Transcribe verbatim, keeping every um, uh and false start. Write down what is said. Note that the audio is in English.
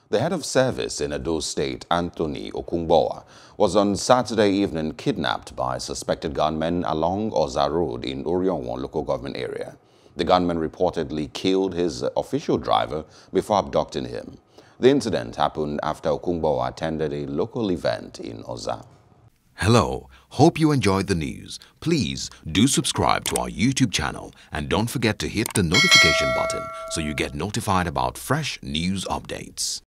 The head of service in Edo State, Anthony Okungbowa, was on Saturday evening kidnapped by suspected gunmen along Oza Road in Orhionmwon Local Government Area. The gunmen reportedly killed his official driver before abducting him. The incident happened after Okungbowa attended a local event in Oza. Hello, hope you enjoyed the news. Please do subscribe to our YouTube channel and don't forget to hit the notification button so you get notified about fresh news updates.